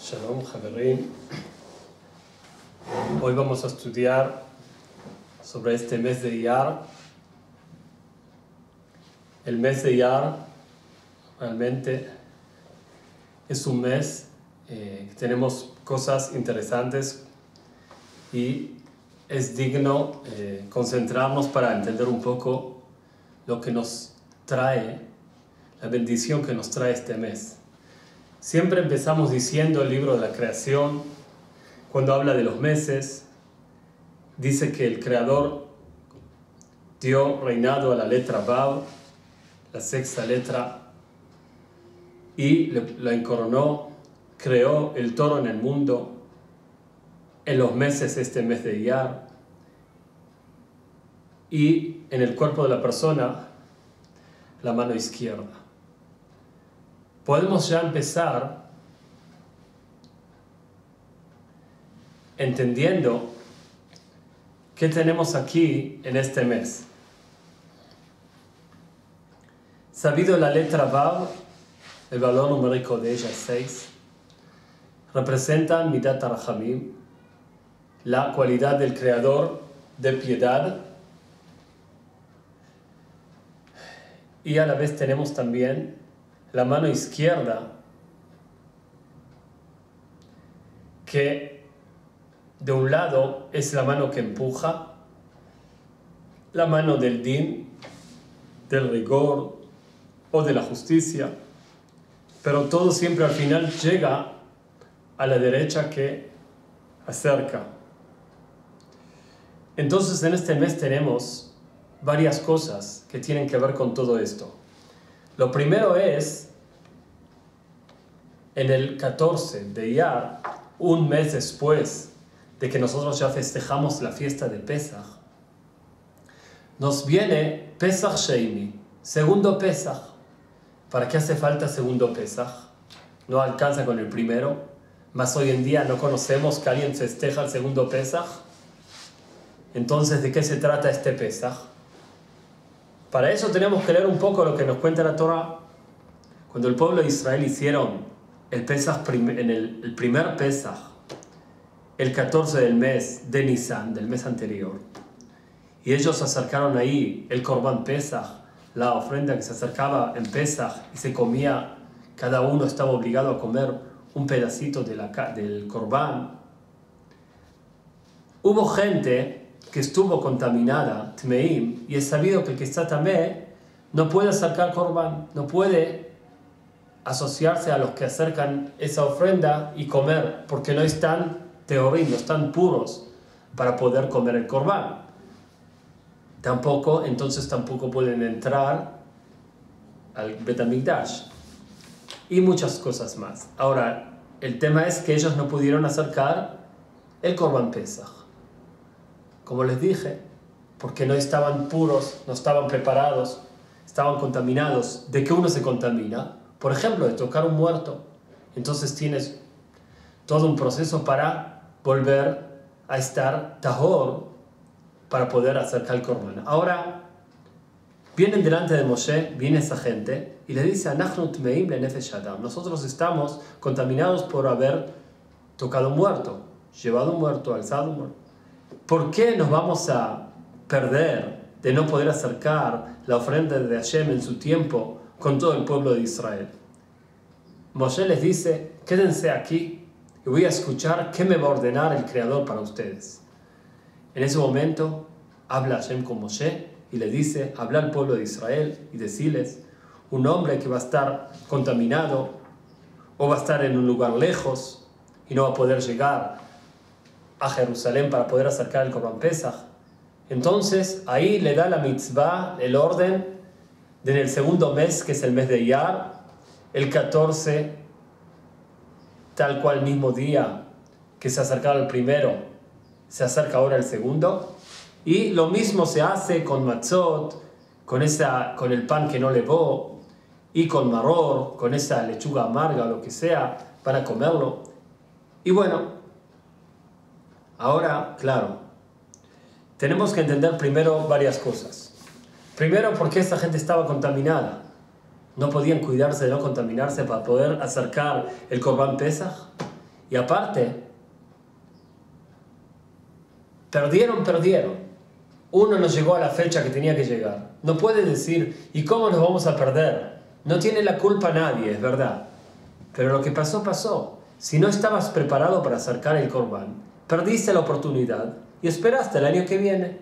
Shalom, Javerín. Hoy vamos a estudiar sobre este mes de Iyar. El mes de Iyar realmente es un mes que tenemos cosas interesantes y es digno concentrarnos para entender un poco lo que nos trae, la bendición que nos trae este mes. Siempre empezamos diciendo el libro de la creación, cuando habla de los meses, dice que el Creador dio reinado a la letra Vav, la sexta letra, y la encoronó, creó el toro en el mundo, en los meses, este mes de Iyar, y en el cuerpo de la persona, la mano izquierda. Podemos ya empezar entendiendo qué tenemos aquí en este mes. Sabido la letra Vav, el valor numérico de ella es 6, representa Midat HaRachamim, la cualidad del Creador de piedad, y a la vez tenemos también la mano izquierda, que de un lado es la mano que empuja, la mano del din, del rigor o de la justicia, pero todo siempre al final llega a la derecha que acerca. Entonces en este mes tenemos varias cosas que tienen que ver con todo esto. Lo primero es, en el 14 de Iyar, un mes después de que nosotros ya festejamos la fiesta de Pesach, nos viene Pesach Sheini, segundo Pesach. ¿Para qué hace falta segundo Pesach? No alcanza con el primero, más hoy en día no conocemos que alguien festeja el segundo Pesach. Entonces, ¿de qué se trata este Pesach? Para eso tenemos que leer un poco lo que nos cuenta la Torah. Cuando el pueblo de Israel hicieron el Pesach en el primer Pesach, el 14 del mes de Nisan, del mes anterior, y ellos acercaron ahí el Korban Pesach, la ofrenda que se acercaba en Pesach y se comía, cada uno estaba obligado a comer un pedacito del Korban. Hubo gente que estuvo contaminada, Tmeim, y es sabido que el que está tamé no puede acercar Korban, no puede asociarse a los que acercan esa ofrenda y comer, porque no están teorim, no están puros para poder comer el Korban. Entonces tampoco pueden entrar al Bet HaMikdash y muchas cosas más. Ahora, el tema es que ellos no pudieron acercar el Korban Pesach, como les dije, porque no estaban puros, no estaban preparados, estaban contaminados. ¿De qué uno se contamina? Por ejemplo, de tocar un muerto. Entonces tienes todo un proceso para volver a estar tahor, para poder acercar el Korban. Ahora, vienen delante de Moshe, viene esa gente, y le dice, nosotros estamos contaminados por haber tocado un muerto, llevado un muerto, alzado un muerto. ¿Por qué nos vamos a perder de no poder acercar la ofrenda de Hashem en su tiempo con todo el pueblo de Israel? Moshe les dice, quédense aquí y voy a escuchar qué me va a ordenar el Creador para ustedes. En ese momento habla Hashem con Moshe y le dice, habla al pueblo de Israel y decirles, un hombre que va a estar contaminado o va a estar en un lugar lejos y no va a poder llegar a Jerusalén para poder acercar el Korban Pesach. Entonces ahí le da la mitzvah, el orden, de en el segundo mes, que es el mes de Iyar, el 14, tal cual mismo día que se acercaba el primero, se acerca ahora el segundo, y lo mismo se hace con matzot, con el pan que no levó, y con maror, con esa lechuga amarga o lo que sea, para comerlo. Y bueno, ahora, claro, tenemos que entender primero varias cosas. Primero, ¿por qué esta gente estaba contaminada? ¿No podían cuidarse de no contaminarse para poder acercar el Korban Pesach? Y aparte, perdieron. Uno no llegó a la fecha que tenía que llegar. No puede decir, ¿y cómo nos vamos a perder? No tiene la culpa nadie, es verdad. Pero lo que pasó, pasó. Si no estabas preparado para acercar el Corbán, perdiste la oportunidad y esperaste el año que viene.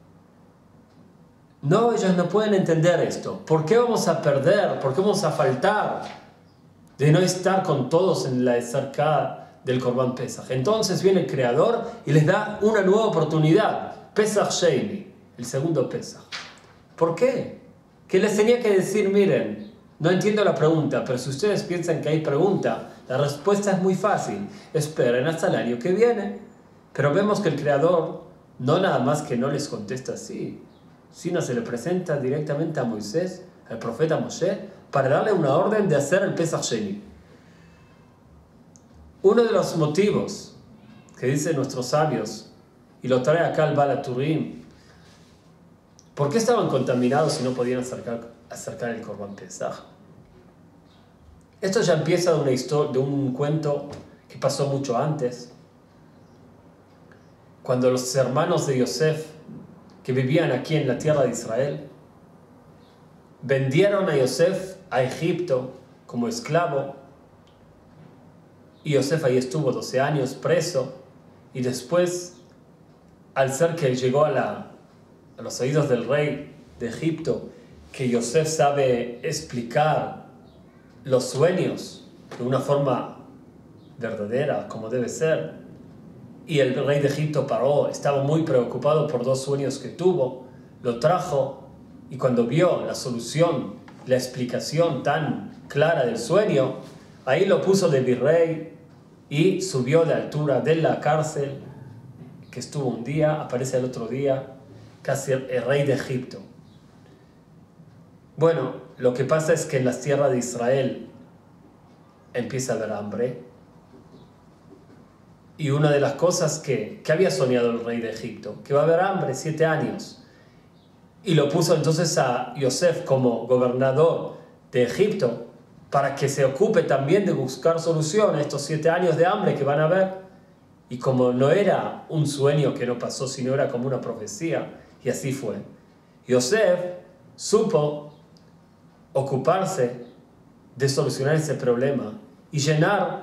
No, ellos no pueden entender esto. ¿Por qué vamos a perder? ¿Por qué vamos a faltar de no estar con todos en la acercada del Corbán Pesach? Entonces viene el Creador y les da una nueva oportunidad. Pesach Sheini, el segundo Pesach. ¿Por qué? Que les tenía que decir, miren, no entiendo la pregunta, pero si ustedes piensan que hay pregunta, la respuesta es muy fácil. Esperen hasta el año que viene. Pero vemos que el Creador no nada más que no les contesta así, sino se le presenta directamente a Moisés, al profeta Moshe, para darle una orden de hacer el Pesach Sheni. Uno de los motivos que dicen nuestros sabios, y lo trae acá el Baal HaTurim, ¿por qué estaban contaminados y no podían acercar el Corbán Pesach? Esto ya empieza de una historia, de un cuento que pasó mucho antes, cuando los hermanos de Yosef, que vivían aquí en la tierra de Israel, vendieron a Yosef a Egipto como esclavo, y Yosef ahí estuvo 12 años preso, y después, al ser que llegó a los oídos del rey de Egipto, que Yosef sabe explicar los sueños de una forma verdadera, como debe ser, y el rey de Egipto paró, estaba muy preocupado por 2 sueños que tuvo, lo trajo, y cuando vio la solución, la explicación tan clara del sueño, ahí lo puso de virrey y subió de altura de la cárcel, que estuvo un día, aparece el otro día, casi el rey de Egipto. Bueno, lo que pasa es que en las tierras de Israel empieza a haber hambre. Y una de las cosas que había soñado el rey de Egipto, que va a haber hambre 7 años. Y lo puso entonces a Yosef como gobernador de Egipto para que se ocupe también de buscar solución a estos 7 años de hambre que van a haber. Y como no era un sueño que no pasó, sino era como una profecía, y así fue. Yosef supo ocuparse de solucionar ese problema y llenar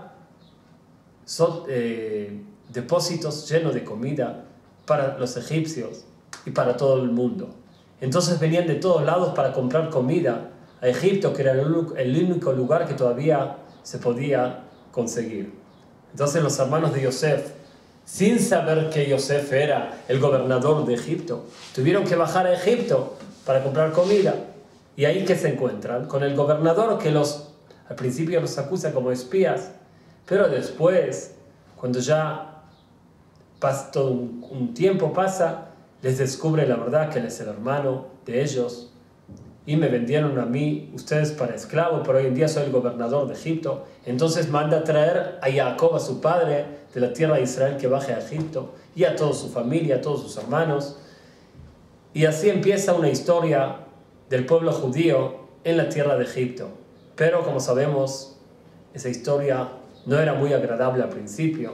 depósitos llenos de comida para los egipcios y para todo el mundo. Entonces venían de todos lados para comprar comida a Egipto, que era el único lugar que todavía se podía conseguir. Entonces los hermanos de Yosef, sin saber que Yosef era el gobernador de Egipto, tuvieron que bajar a Egipto para comprar comida. Y ahí que se encuentran con el gobernador que al principio los acusa como espías, pero después, cuando ya todo un tiempo pasa, les descubre la verdad que él es el hermano de ellos y me vendieron a mí, ustedes para esclavo, pero hoy en día soy el gobernador de Egipto. Entonces manda a traer a Jacob, a su padre de la tierra de Israel, que baje a Egipto, y a toda su familia, a todos sus hermanos. Y así empieza una historia del pueblo judío en la tierra de Egipto. Pero como sabemos, esa historia no era muy agradable al principio.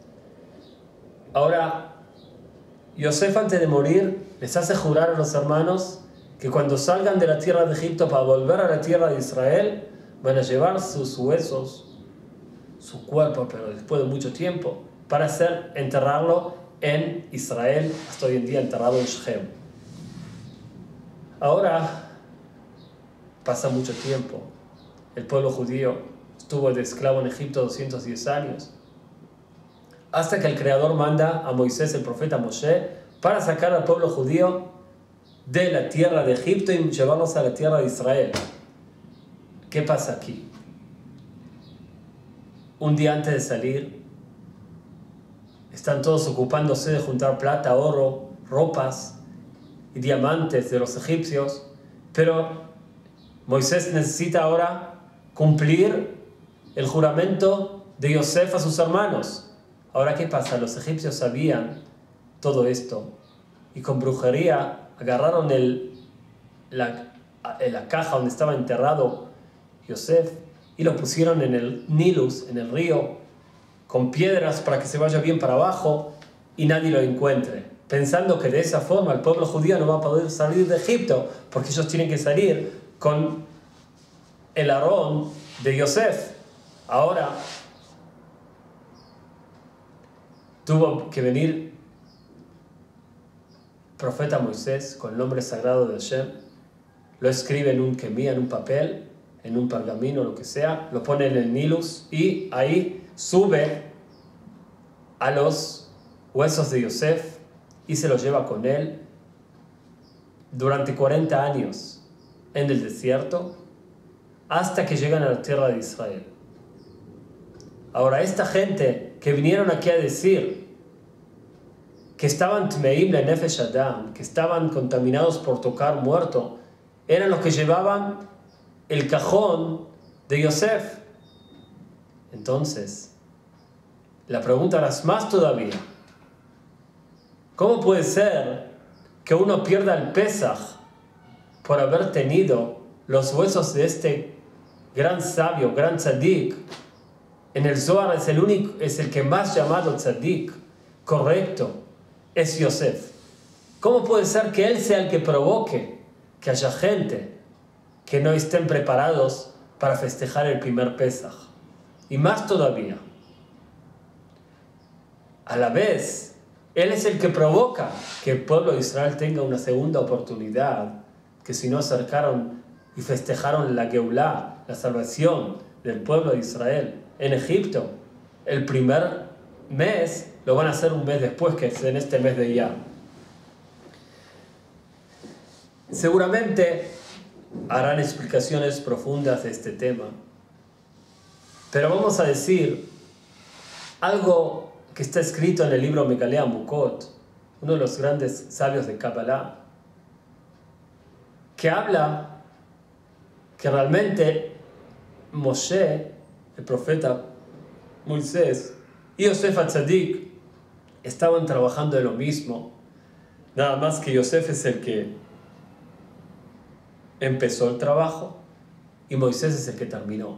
Ahora, Yosef antes de morir les hace jurar a los hermanos que cuando salgan de la tierra de Egipto para volver a la tierra de Israel, van a llevar sus huesos, su cuerpo, pero después de mucho tiempo, para enterrarlo en Israel, hasta hoy en día enterrado en Shechem. Ahora, pasa mucho tiempo. El pueblo judío estuvo de esclavo en Egipto 210 años, hasta que el Creador manda a Moisés, el profeta Moshe, para sacar al pueblo judío de la tierra de Egipto y llevarlos a la tierra de Israel. ¿Qué pasa aquí? Un día antes de salir, están todos ocupándose de juntar plata, oro, ropas y diamantes de los egipcios, pero Moisés necesita ahora cumplir el juramento de Yosef a sus hermanos. Ahora, ¿qué pasa? Los egipcios sabían todo esto y con brujería agarraron la caja donde estaba enterrado Yosef y lo pusieron en el Nilus, en el río, con piedras para que se vaya bien para abajo y nadie lo encuentre, pensando que de esa forma el pueblo judío no va a poder salir de Egipto, porque ellos tienen que salir con el Aarón de Yosef. Ahora tuvo que venir el profeta Moisés con el nombre sagrado de Hashem, lo escribe en un quemía, en un papel, en un pergamino, lo que sea, lo pone en el Nilus y ahí sube a los huesos de Yosef y se los lleva con él durante 40 años en el desierto hasta que llegan a la tierra de Israel. Ahora, esta gente que vinieron aquí a decir que estaban tmeim le nefesh adam, que estaban contaminados por tocar muerto, eran los que llevaban el cajón de Yosef. Entonces, la pregunta era más todavía. ¿Cómo puede ser que uno pierda el Pesaj por haber tenido los huesos de este gran sabio, gran tzadik? En el Zohar es el que más llamado tzadik, correcto, es Yosef. ¿Cómo puede ser que él sea el que provoque que haya gente que no estén preparados para festejar el primer Pesaj? Y más todavía, a la vez, él es el que provoca que el pueblo de Israel tenga una segunda oportunidad, que si no acercaron y festejaron la Geulah, la salvación del pueblo de Israel en Egipto, el primer mes, lo van a hacer un mes después, que es en este mes de Iyar. Seguramente harán explicaciones profundas de este tema, pero vamos a decir algo que está escrito en el libro Megaleh Amukot, uno de los grandes sabios de Kabbalah, que habla que realmente Moshe, el profeta Moisés, y Yosef HaTzadik estaban trabajando en lo mismo, nada más que Yosef es el que empezó el trabajo y Moisés es el que terminó.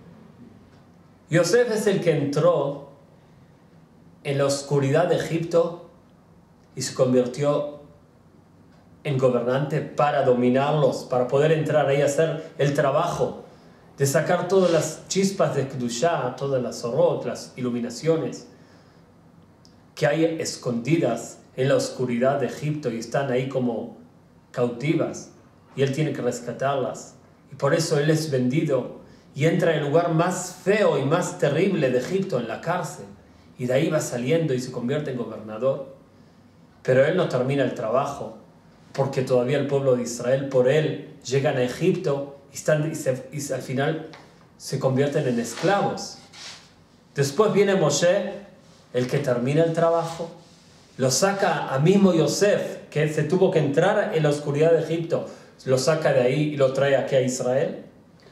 Yosef es el que entró en la oscuridad de Egipto y se convirtió en gobernante para dominarlos, para poder entrar ahí a hacer el trabajo de sacar todas las chispas de Kedushá, todas las orot, las iluminaciones que hay escondidas en la oscuridad de Egipto y están ahí como cautivas y él tiene que rescatarlas. Y por eso él es vendido y entra en el lugar más feo y más terrible de Egipto, en la cárcel. Y de ahí va saliendo y se convierte en gobernador. Pero él no termina el trabajo, porque todavía el pueblo de Israel, por él, llegan a Egipto y al final se convierten en esclavos. Después viene Moshe, el que termina el trabajo, lo saca a mismo Yosef, que se tuvo que entrar en la oscuridad de Egipto, lo saca de ahí y lo trae aquí a Israel.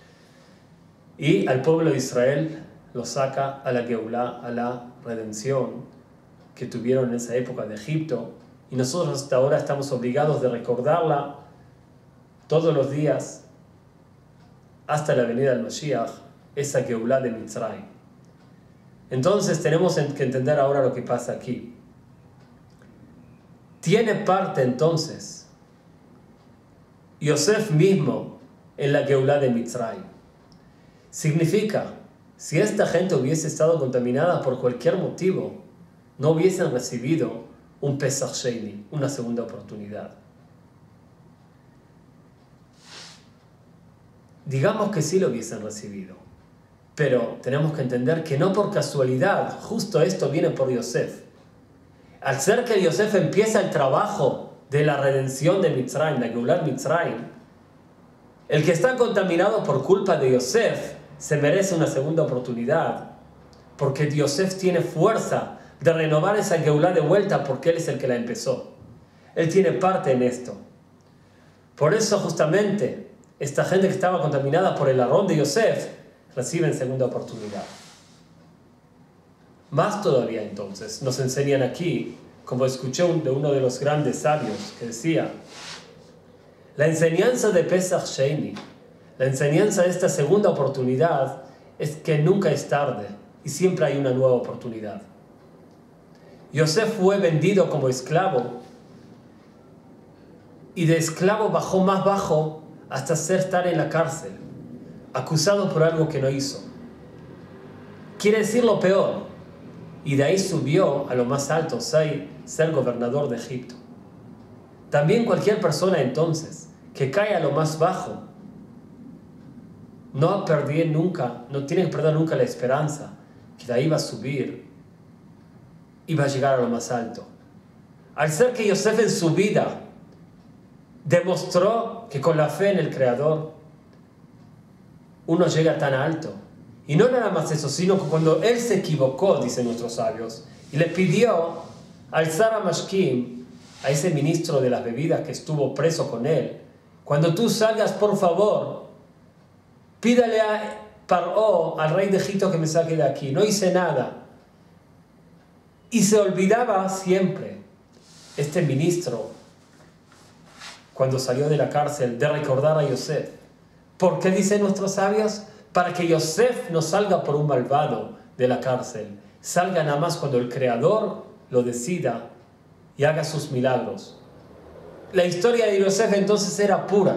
Y al pueblo de Israel lo saca a la Geulah, a la redención que tuvieron en esa época de Egipto. Y nosotros hasta ahora estamos obligados de recordarla todos los días hasta la venida del Mashiach, esa Geulah de Mitzrayim. Entonces tenemos que entender ahora lo que pasa aquí. Tiene parte entonces Yosef mismo en la Geulah de Mitzrayim. Significa, si esta gente hubiese estado contaminada por cualquier motivo, no hubiesen recibido un Pesach Sheni, una segunda oportunidad. Digamos que sí lo hubiesen recibido, pero tenemos que entender que no por casualidad, justo esto viene por Yosef. Al ser que Yosef empieza el trabajo de la redención de Mitzrayim, la Geulah Mitzrayim, el que está contaminado por culpa de Yosef se merece una segunda oportunidad, porque Yosef tiene fuerza de renovar esa Geulah de vuelta, porque él es el que la empezó. Él tiene parte en esto. Por eso justamente esta gente que estaba contaminada por el Aarón de Yosef reciben segunda oportunidad. Más todavía entonces nos enseñan aquí, como escuché de uno de los grandes sabios que decía, la enseñanza de Pesach Sheni, la enseñanza de esta segunda oportunidad es que nunca es tarde y siempre hay una nueva oportunidad. Yosef fue vendido como esclavo y de esclavo bajó más bajo hasta estar en la cárcel, acusado por algo que no hizo. Quiere decir lo peor. Y de ahí subió a lo más alto, ser gobernador de Egipto. También cualquier persona entonces que cae a lo más bajo no tiene que perder nunca la esperanza que de ahí va a subir y va a llegar a lo más alto. Al ser que Yosef en su vida demostró que con la fe en el Creador uno llega tan alto. Y no nada más eso, sino que cuando él se equivocó, dicen nuestros sabios, y le pidió al Zar HaMashkim, a ese ministro de las bebidas que estuvo preso con él, cuando tú salgas, por favor, pídale a Paró, al rey de Egipto, que me saque de aquí. No hice nada. Y se olvidaba siempre, este ministro, cuando salió de la cárcel, de recordar a Yosef. ¿Por qué dicen nuestros sabios? Para que Yosef no salga por un malvado de la cárcel. Salga nada más cuando el Creador lo decida y haga sus milagros. La historia de Yosef entonces era pura.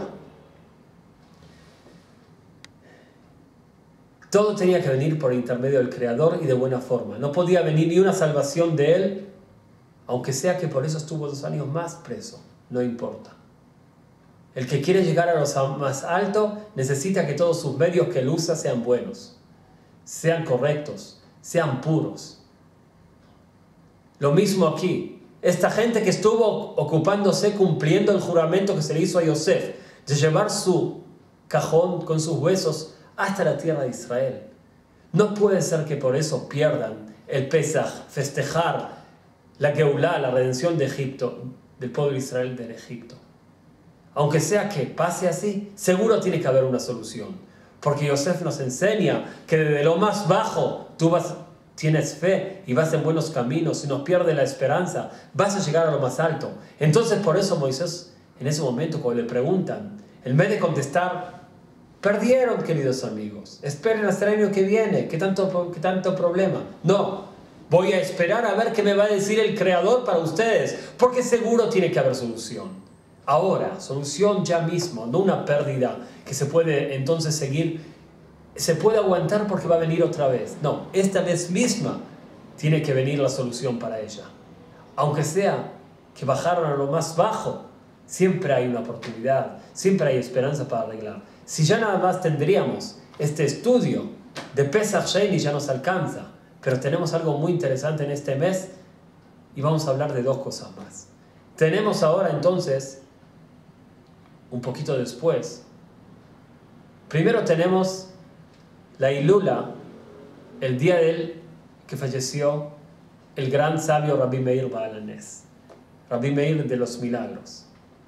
Todo tenía que venir por intermedio del Creador y de buena forma. No podía venir ni una salvación de él, aunque sea que por eso estuvo 2 años más preso. No importa. El que quiere llegar a lo más alto necesita que todos sus medios que él usa sean buenos, sean correctos, sean puros. Lo mismo aquí. Esta gente que estuvo ocupándose, cumpliendo el juramento que se le hizo a Yosef, de llevar su cajón con sus huesos hasta la tierra de Israel. No puede ser que por eso pierdan el Pesaj, festejar la Geulá, la redención de Egipto, del pueblo de Israel del Egipto. Aunque sea que pase así, seguro tiene que haber una solución. Porque Yosef nos enseña que desde lo más bajo tú tienes fe y vas en buenos caminos. Si no pierdes la esperanza, vas a llegar a lo más alto. Entonces por eso Moisés, en ese momento cuando le preguntan, en vez de contestar, perdieron, queridos amigos, esperen hasta el año que viene, ¿qué tanto problema? No, voy a esperar a ver qué me va a decir el Creador para ustedes, porque seguro tiene que haber solución. Ahora, solución ya mismo, no una pérdida que se puede entonces seguir, se puede aguantar porque va a venir otra vez. No, esta vez misma tiene que venir la solución para ella. Aunque sea que bajaron a lo más bajo, siempre hay una oportunidad, siempre hay esperanza para arreglar. Si ya nada más tendríamos este estudio de Pesach Sheni ya nos alcanza, pero tenemos algo muy interesante en este mes y vamos a hablar de 2 cosas más. Tenemos ahora entonces, un poquito después, primero tenemos la Hilula, el día que falleció el gran sabio Rabbi Meir Baal HaNes, Rabbi Meir de los milagros.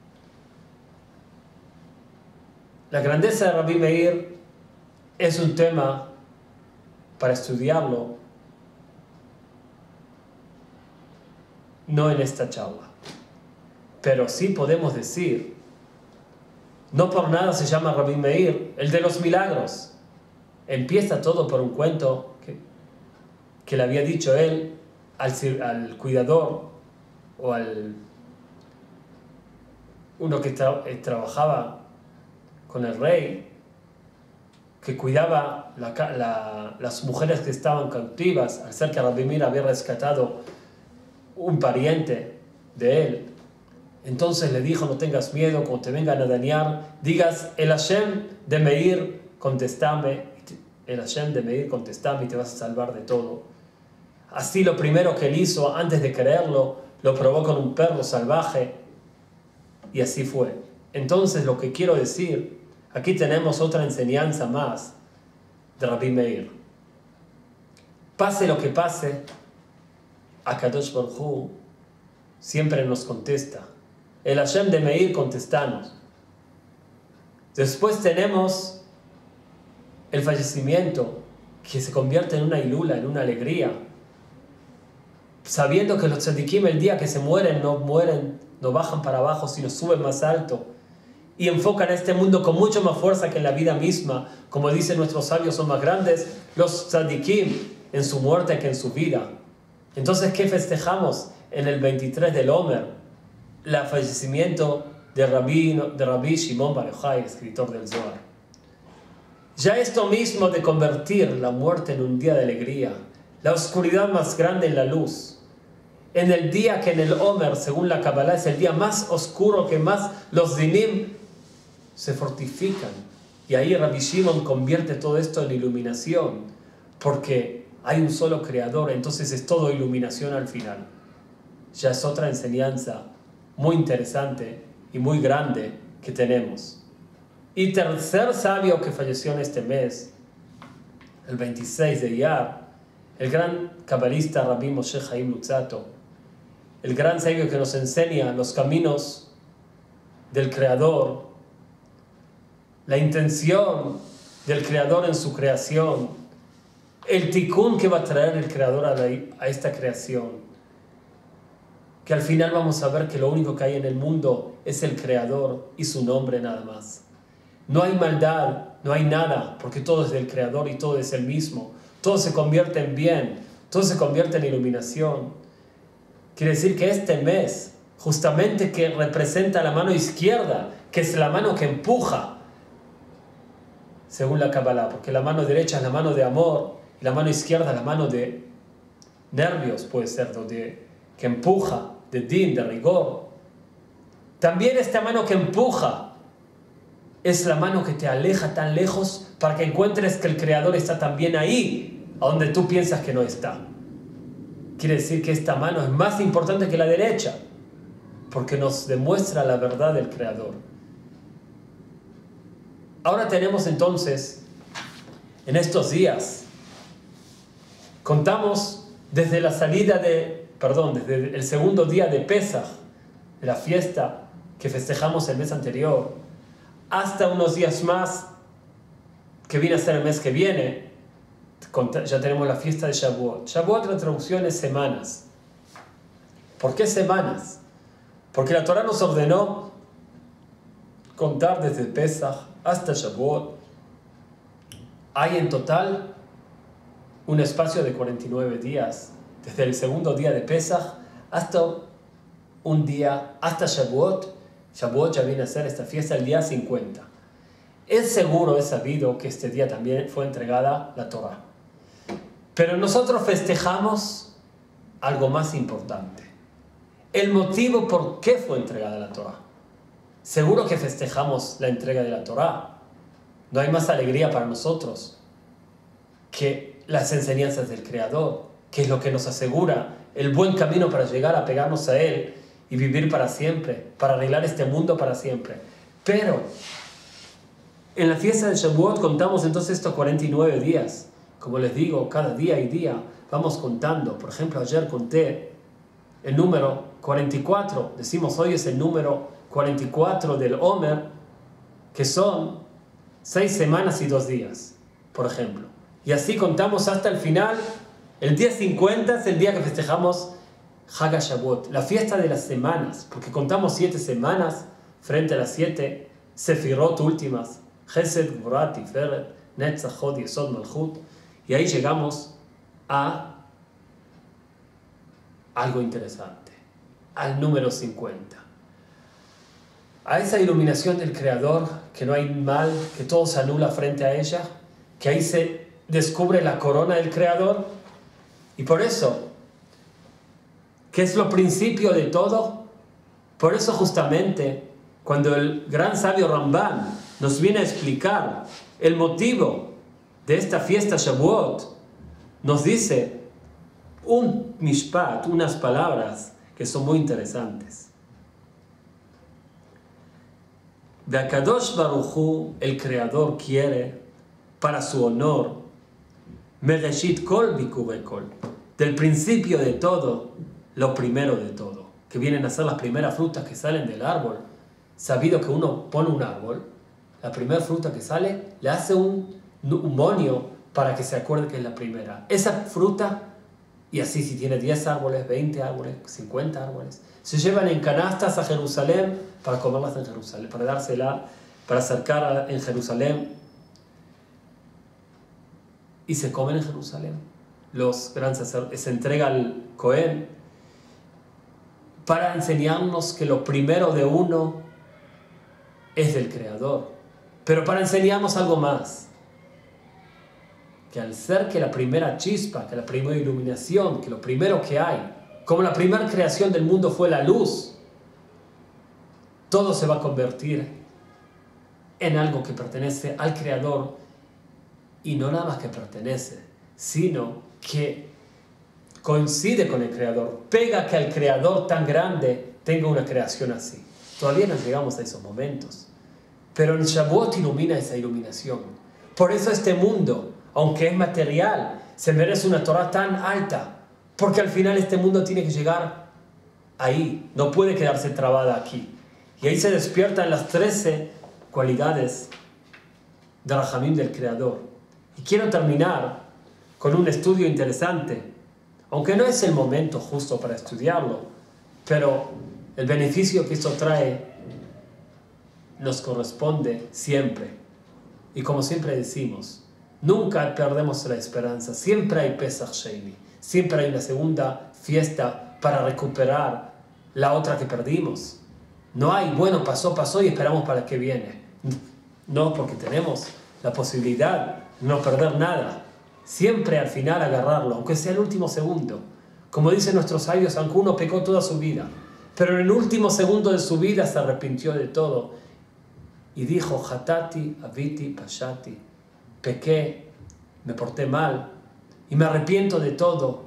La grandeza de Rabbi Meir es un tema para estudiarlo, no en esta charla. Pero sí podemos decir, no por nada se llama Rabbi Meir, el de los milagros. Empieza todo por un cuento que le había dicho él al cuidador o uno que trabajaba con el rey, que cuidaba las mujeres que estaban cautivas, al ser que Rabbi Meir había rescatado un pariente de él. Entonces le dijo, no tengas miedo, cuando te vengan a dañar, digas, el Hashem de Meir, contestame, el Hashem de Meir, contestame y te vas a salvar de todo. Así lo primero que él hizo, antes de creerlo, lo probó con un perro salvaje, y así fue. Entonces lo que quiero decir, aquí tenemos otra enseñanza más de Rabbi Meir. Pase lo que pase, Akadosh Baruj Hu siempre nos contesta. El Hashem de Meir, contestanos. Después tenemos el fallecimiento, que se convierte en una hilula, en una alegría. Sabiendo que los tzadikim el día que se mueren, no bajan para abajo, sino suben más alto. Y enfocan a este mundo con mucho más fuerza que en la vida misma. Como dicen nuestros sabios, son más grandes. Los tzadikim en su muerte que en su vida. Entonces, ¿qué festejamos en el 23 del Omer? El fallecimiento de Rabbi Shimon Bar Yochai, escritor del Zohar. Ya esto mismo de convertir la muerte en un día de alegría, la oscuridad más grande en la luz, en el día que en el Omer, según la Kabbalah, es el día más oscuro, que más los dinim se fortifican. Y ahí Rabbi Shimon convierte todo esto en iluminación, porque hay un solo creador, entonces es todo iluminación al final. Ya es otra enseñanza muy interesante y muy grande que tenemos. Y tercer sabio que falleció en este mes, el 26 de Iyar, el gran cabalista Rabbi Moshe Chaim Luzzatto, el gran sabio que nos enseña los caminos del Creador, la intención del Creador en su creación, el tikkun que va a traer el Creador a esta creación, que al final vamos a ver que lo único que hay en el mundo es el Creador y su nombre nada más. No hay maldad, no hay nada, porque todo es del Creador y todo es el mismo. Todo se convierte en bien, todo se convierte en iluminación. Quiere decir que este mes, justamente que representa la mano izquierda, que es la mano que empuja, según la Kabbalah, porque la mano derecha es la mano de amor, y la mano izquierda es la mano de nervios, puede ser, que empuja, de din, de rigor. También esta mano que empuja es la mano que te aleja tan lejos para que encuentres que el Creador está también ahí, a donde tú piensas que no está. Quiere decir que esta mano es más importante que la derecha, porque nos demuestra la verdad del Creador. Ahora tenemos entonces, en estos días, contamos desde la salida desde el segundo día de Pesaj, de la fiesta que festejamos el mes anterior, hasta unos días más, que viene a ser el mes que viene, ya tenemos la fiesta de Shavuot. Shavuot, la traducción es semanas. ¿Por qué semanas? Porque la Torah nos ordenó contar desde Pesaj hasta Shavuot. Hay en total un espacio de 49 días, desde el segundo día de Pesaj hasta un día, hasta Shavuot. Shavuot ya viene a ser esta fiesta el día 50. Es seguro, es sabido que este día también fue entregada la Torah. Pero nosotros festejamos algo más importante. El motivo por qué fue entregada la Torah. Seguro que festejamos la entrega de la Torah. No hay más alegría para nosotros que las enseñanzas del Creador, que es lo que nos asegura el buen camino para llegar a pegarnos a Él y vivir para siempre, para arreglar este mundo para siempre. Pero en la fiesta de Shavuot contamos entonces estos 49 días. Como les digo, cada día y día vamos contando. Por ejemplo, ayer conté el número 44. Decimos hoy es el número 44 del Omer, que son 6 semanas y 2 días, por ejemplo. Y así contamos hasta el final. El día 50 es el día que festejamos Hag HaShavuot, la fiesta de las semanas, porque contamos 7 semanas frente a las 7 Sefirot últimas, Chesed, Gvurah, Tiferet, Netzach, Hod, Yesod, Malchut. Y ahí llegamos a algo interesante, al número 50. A esa iluminación del Creador, que no hay mal, que todo se anula frente a ella, que ahí se descubre la corona del Creador. Y por eso, ¿qué es lo principio de todo? Por eso justamente, cuando el gran sabio Ramban nos viene a explicar el motivo de esta fiesta Shavuot, nos dice un mishpat, unas palabras que son muy interesantes. De Akadosh Baruch Hu, el Creador quiere, para su honor, Mereshit Kol Bikure Kol, del principio de todo, lo primero de todo, que vienen a ser las primeras frutas que salen del árbol. Sabido que uno pone un árbol, la primera fruta que sale, le hace un monio para que se acuerde que es la primera. Esa fruta, y así si tiene 10 árboles, 20 árboles, 50 árboles, se llevan en canastas a Jerusalén para comerlas en Jerusalén, para dársela, para acercar en Jerusalén, y se comen en Jerusalén. los grandes sacerdotes, se entrega al Cohen para enseñarnos que lo primero de uno es del Creador, pero para enseñarnos algo más, que al ser que la primera chispa, que la primera iluminación, que lo primero que hay, como la primera creación del mundo fue la luz, todo se va a convertir en algo que pertenece al Creador, y no nada más que pertenece, sino que coincide con el Creador, pega que el Creador tan grande tenga una creación así. Todavía no llegamos a esos momentos, pero el Shavuot ilumina esa iluminación. Por eso este mundo, aunque es material, se merece una Torah tan alta, porque al final este mundo tiene que llegar ahí, no puede quedarse trabada aquí. Y ahí se despiertan las 13 cualidades de Rahamim del Creador. Y quiero terminar con un estudio interesante, aunque no es el momento justo para estudiarlo, pero el beneficio que esto trae nos corresponde siempre. Y como siempre decimos, nunca perdemos la esperanza, siempre hay Pesach Sheni, siempre hay una segunda fiesta para recuperar la otra que perdimos. No hay, bueno, pasó y esperamos para que viene. No, porque tenemos la posibilidad de no perder nada. Siempre al final agarrarlo, aunque sea el último segundo. Como dicen nuestros sabios, aunque uno pecó toda su vida, pero en el último segundo de su vida se arrepintió de todo y dijo, Hatati, Aviti, Pashati, pequé, me porté mal y me arrepiento de todo.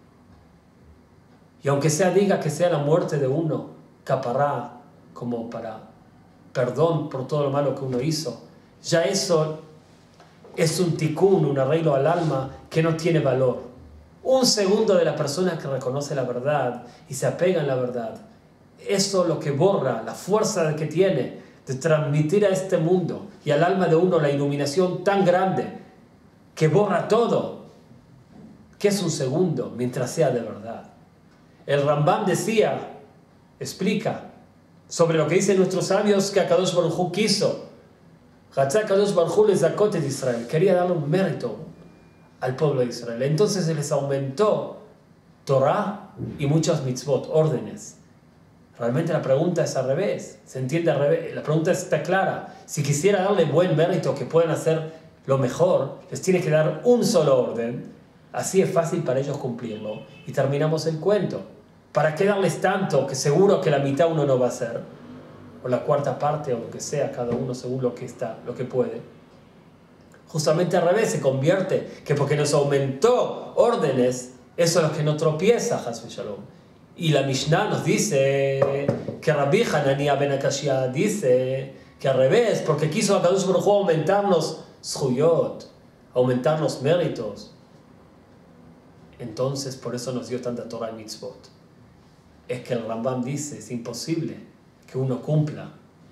Y aunque diga que sea la muerte de uno, capará, como para perdón por todo lo malo que uno hizo, ya eso es un tikkun, un arreglo al alma que no tiene valor. Un segundo de la persona que reconoce la verdad y se apega en la verdad, eso lo que borra, la fuerza que tiene de transmitir a este mundo y al alma de uno la iluminación tan grande que borra todo, que es un segundo mientras sea de verdad. El Rambam decía, explica sobre lo que dicen nuestros sabios que Akadosh Baruj Hu quiso. Akadosh Baruj Hu les zakot de Israel, quería darle un mérito al pueblo de Israel. Entonces se les aumentó Torah y muchas mitzvot, órdenes. Realmente la pregunta es al revés, se entiende al revés. La pregunta está clara. Si quisiera darle buen mérito, que puedan hacer lo mejor, les tiene que dar un solo orden. Así es fácil para ellos cumplirlo. Y terminamos el cuento. ¿Para qué darles tanto que seguro que la mitad uno no va a hacer? O la cuarta parte, o lo que sea, cada uno según lo que puede. Justamente al revés, se convierte que porque nos aumentó órdenes, eso es lo que no tropieza, Hasbe Shalom. Y la Mishnah nos dice que Rabbi Hanania ben Akashia dice que al revés, porque quiso Akadosh Baruj Hu aumentarnos zhuyot, aumentarnos méritos. Entonces, por eso nos dio tanta Torah y mitzvot. Es que el Rambam dice, es imposible que uno cumpla.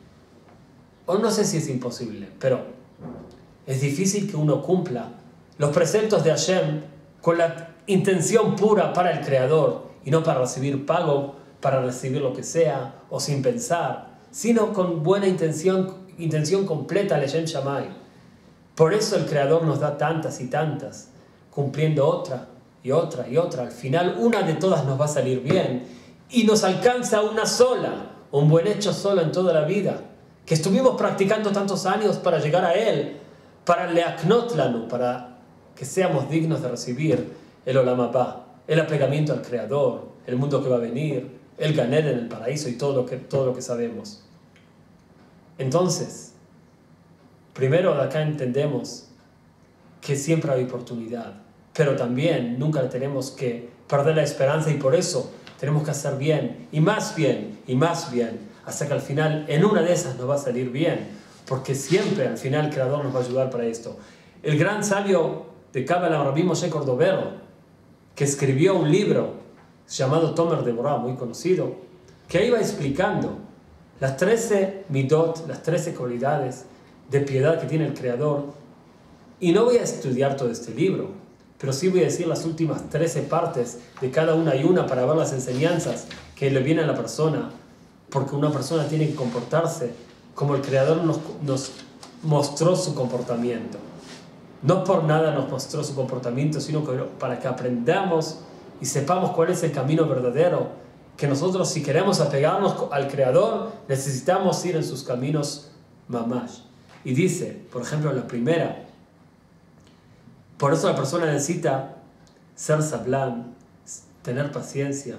O no sé si es imposible, pero es difícil que uno cumpla los preceptos de Hashem con la intención pura para el Creador y no para recibir pago, para recibir lo que sea, o sin pensar, sino con buena intención completa, Leshem Shammai. Por eso el Creador nos da tantas y tantas, cumpliendo otra y otra y otra. Al final, una de todas nos va a salir bien y nos alcanza una sola, un buen hecho solo en toda la vida, que estuvimos practicando tantos años para llegar a Él, para leaknot lanu, para que seamos dignos de recibir el Olam Haba, el apegamiento al Creador, el mundo que va a venir, el Ganer en el paraíso y todo lo que sabemos. Entonces, primero de acá entendemos que siempre hay oportunidad, pero también nunca tenemos que perder la esperanza y por eso tenemos que hacer bien, y más bien, y más bien, hasta que al final en una de esas nos va a salir bien, porque siempre al final el Creador nos va a ayudar para esto. El gran sabio de Kabbalah, Rabbi Moshe Cordovero, que escribió un libro llamado Tomer de Borah, muy conocido, que iba explicando las 13 midot, las 13 cualidades de piedad que tiene el Creador. Y no voy a estudiar todo este libro, pero sí voy a decir las últimas 13 partes de cada una y una para ver las enseñanzas que le vienen a la persona, porque una persona tiene que comportarse como el Creador nos mostró su comportamiento. no por nada nos mostró su comportamiento, sino para que aprendamos y sepamos cuál es el camino verdadero, que nosotros si queremos apegarnos al Creador, necesitamos ir en sus caminos mamash. Y dice, por ejemplo, la primera, por eso la persona necesita ser sablán, tener paciencia,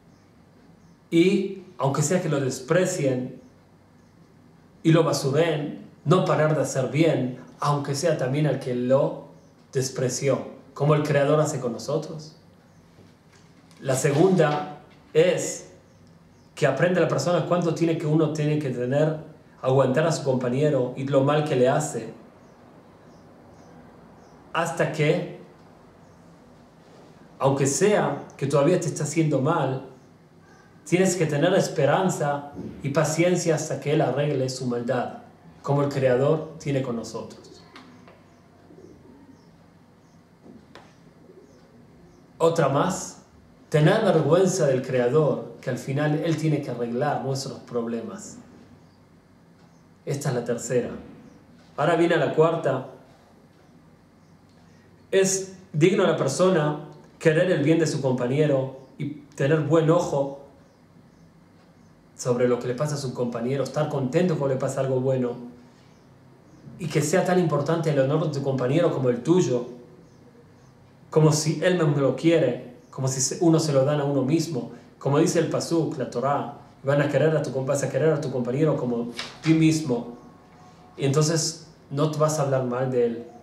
y aunque sea que lo desprecien y lo basuren, no parar de hacer bien, aunque sea también al que lo despreció, como el Creador hace con nosotros. La segunda es que aprende la persona cuánto uno tiene que tener, aguantar a su compañero y lo mal que le hace, hasta que, aunque sea que todavía te está haciendo mal, tienes que tener esperanza y paciencia hasta que Él arregle su maldad, como el Creador tiene con nosotros. Otra más, tener vergüenza del Creador, que al final Él tiene que arreglar nuestros problemas. Esta es la tercera. Ahora viene la cuarta. Es digno a la persona querer el bien de su compañero y tener buen ojo sobre lo que le pasa a su compañero, estar contento cuando le pasa algo bueno, y que sea tan importante el honor de tu compañero como el tuyo, como si él mismo lo quiere, como si uno se lo dan a uno mismo, como dice el Pasuk, la Torá, vas a querer a tu compañero como ti mismo, y entonces no te vas a hablar mal de él,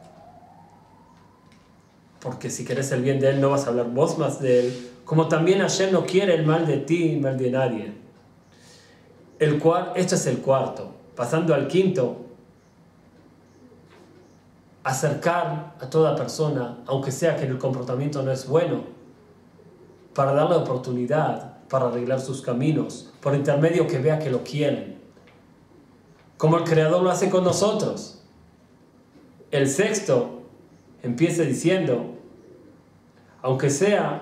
porque si querés el bien de él no vas a hablar vos más de él, como también Hashem no quiere el mal de ti, el mal de nadie. Esto es el cuarto. Pasando al quinto, acercar a toda persona, aunque sea que el comportamiento no es bueno, para darle oportunidad, para arreglar sus caminos, por intermedio que vea que lo quieren, como el Creador lo hace con nosotros. El sexto empieza diciendo, aunque sea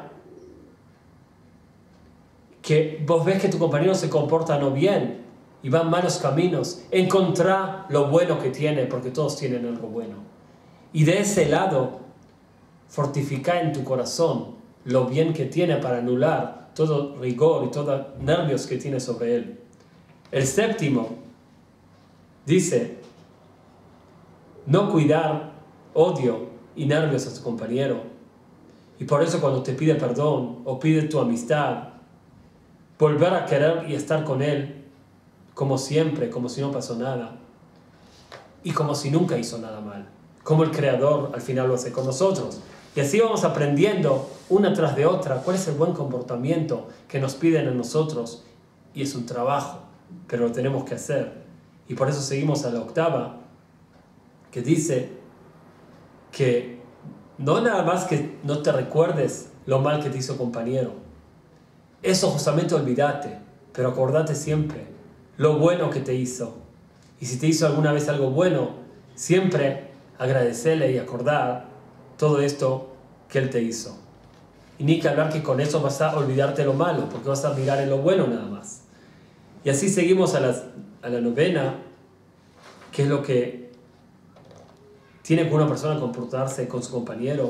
que vos ves que tu compañero se comporta no bien y va en malos caminos, encontrá lo bueno que tiene, porque todos tienen algo bueno. Y de ese lado, fortifica en tu corazón lo bien que tiene para anular todo rigor y todos nervios que tiene sobre él. El séptimo dice, no cuidar odio y nervios a tu compañero. Y por eso cuando te pide perdón o pide tu amistad, volver a querer y estar con él como siempre, como si no pasó nada y como si nunca hizo nada mal, como el Creador al final lo hace con nosotros. Y así vamos aprendiendo una tras de otra cuál es el buen comportamiento que nos piden a nosotros, y es un trabajo, pero lo tenemos que hacer. Y por eso seguimos a la octava, que dice que no nada más que no te recuerdes lo mal que te hizo compañero, eso justamente olvídate, pero acordate siempre lo bueno que te hizo. Y si te hizo alguna vez algo bueno, siempre agradecerle y acordar todo esto que él te hizo. Y ni que hablar que con eso vas a olvidarte lo malo, porque vas a mirar en lo bueno nada más. Y así seguimos a la novena, que es lo que tiene que una persona comportarse con su compañero,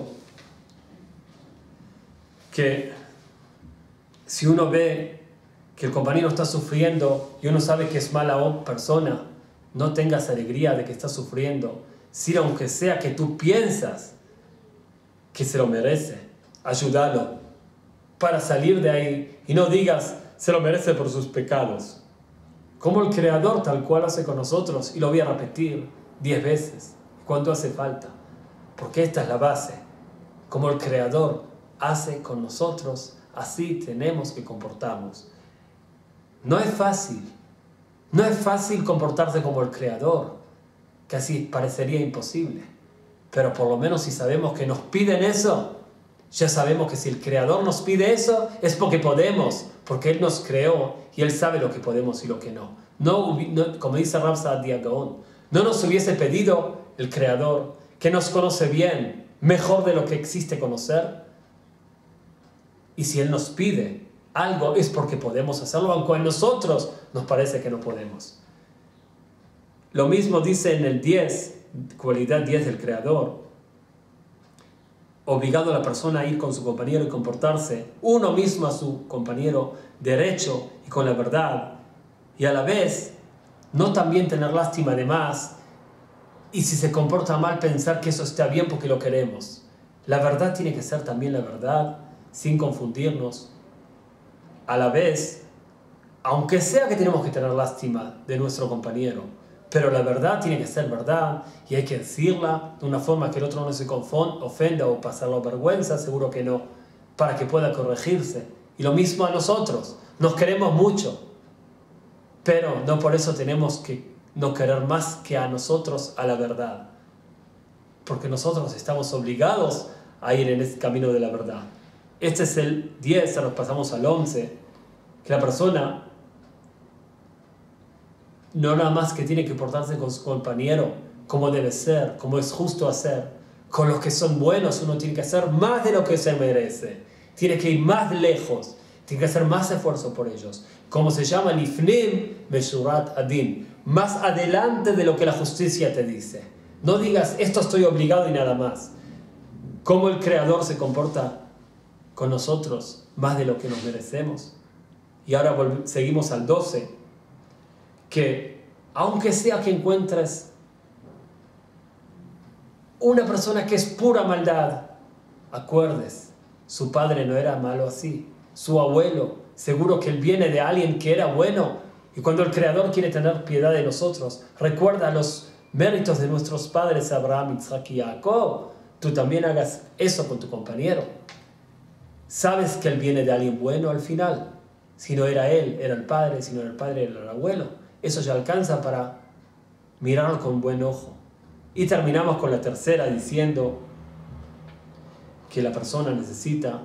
que si uno ve que el compañero está sufriendo y uno sabe que es mala persona, no tengas alegría de que está sufriendo, si aunque sea que tú piensas que se lo merece, ayúdalo para salir de ahí, y no digas se lo merece por sus pecados, como el Creador tal cual hace con nosotros, y lo voy a repetir 10 veces cuando hace falta, porque esta es la base. Como el Creador hace con nosotros, así tenemos que comportarnos. No es fácil comportarse como el Creador, que así parecería imposible, pero por lo menos si sabemos que nos piden eso, ya sabemos que si el Creador nos pide eso es porque podemos, porque Él nos creó y Él sabe lo que podemos y lo que no. No, como dice Rav Saadia Gaon, no nos hubiese pedido el Creador, que nos conoce bien, mejor de lo que existe conocer, y si Él nos pide algo es porque podemos hacerlo, aunque a nosotros nos parece que no podemos. Lo mismo dice en el 10, cualidad 10 del Creador, obligado a la persona a ir con su compañero y comportarse uno mismo a su compañero derecho y con la verdad, y a la vez no también tener lástima de más, y si se comporta mal pensar que eso está bien porque lo queremos. La verdad tiene que ser también la verdad, sin confundirnos. A la vez, aunque sea que tenemos que tener lástima de nuestro compañero, pero la verdad tiene que ser verdad y hay que decirla de una forma que el otro no se ofenda o pasarlo vergüenza, seguro que no, para que pueda corregirse. Y lo mismo a nosotros, nos queremos mucho, pero no por eso tenemos que no querer más que a nosotros a la verdad, porque nosotros estamos obligados a ir en este camino de la verdad. Este es el 10, ahora pasamos al 11, que la persona no nada más que tiene que portarse con su compañero como debe ser, como es justo hacer. Con los que son buenos uno tiene que hacer más de lo que se merece. Tiene que ir más lejos. Tiene que hacer más esfuerzo por ellos. Como se llama Lifnim Meshurat Adin. Más adelante de lo que la justicia te dice. No digas, esto estoy obligado y nada más. Cómo el Creador se comporta con nosotros más de lo que nos merecemos. Y ahora seguimos al 12. Que aunque sea que encuentres una persona que es pura maldad, acuerdes, su padre no era malo así, su abuelo, seguro que él viene de alguien que era bueno, y cuando el Creador quiere tener piedad de nosotros, recuerda los méritos de nuestros padres Abraham, Isaac y Jacob. Tú también hagas eso con tu compañero. Sabes que él viene de alguien bueno al final. Si no era él, era el padre, si no era el padre, era el abuelo. Eso ya alcanza para mirarlo con buen ojo. Y terminamos con la tercera diciendo que la persona necesita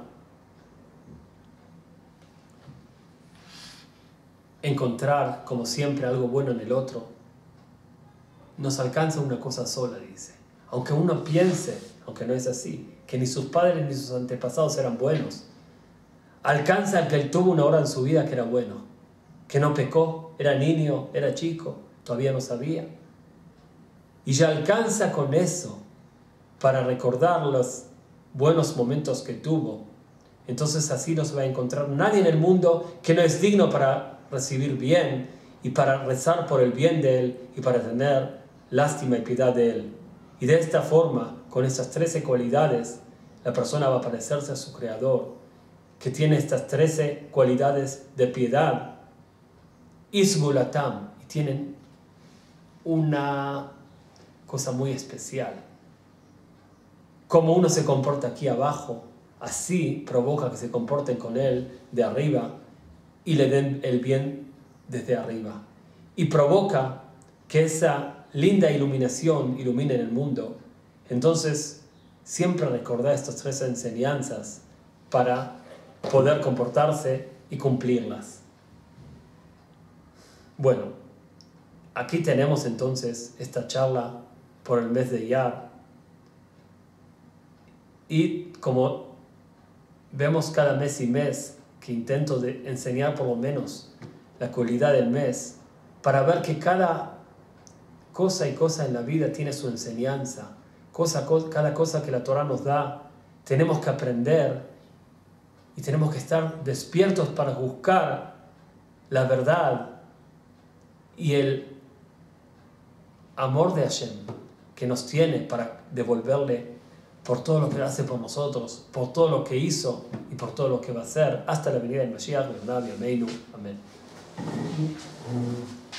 encontrar, como siempre, algo bueno en el otro. Nos alcanza una cosa sola, dice. Aunque uno piense, aunque no es así, que ni sus padres ni sus antepasados eran buenos, alcanza el que él tuvo una hora en su vida que era bueno, que no pecó, era niño, era chico, todavía no sabía. Y ya alcanza con eso para recordar los buenos momentos que tuvo. Entonces así no se va a encontrar nadie en el mundo que no es digno para recibir bien y para rezar por el bien de él y para tener lástima y piedad de él. Y de esta forma, con estas 13 cualidades, la persona va a parecerse a su Creador, que tiene estas 13 cualidades de piedad, Isgulatam, y tienen una cosa muy especial. Como uno se comporta aquí abajo, así provoca que se comporten con él de arriba y le den el bien desde arriba. Y provoca que esa linda iluminación ilumine en el mundo. Entonces, siempre recordar estas 3 enseñanzas para poder comportarse y cumplirlas. Bueno, aquí tenemos entonces esta charla por el mes de Iyar. Y como vemos cada mes y mes que intento de enseñar por lo menos la cualidad del mes, para ver que cada cosa y cosa en la vida tiene su enseñanza. Cada cosa que la Torah nos da, tenemos que aprender y tenemos que estar despiertos para buscar la verdad y el amor de Hashem que nos tiene para devolverle por todo lo que hace por nosotros, por todo lo que hizo y por todo lo que va a hacer hasta la venida del Mashiach, Amén.